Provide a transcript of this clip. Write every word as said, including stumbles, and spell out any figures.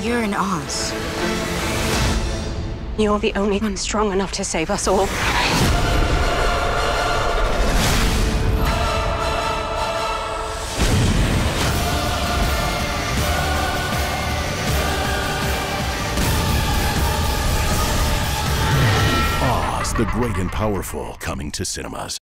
You're in Oz. You're the only one strong enough to save us all. Oz, the Great and Powerful, coming to cinemas.